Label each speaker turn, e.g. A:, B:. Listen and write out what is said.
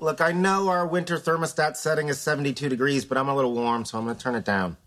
A: Look, I know our winter thermostat setting is 72 degrees, but I'm a little warm, so I'm going to turn it down.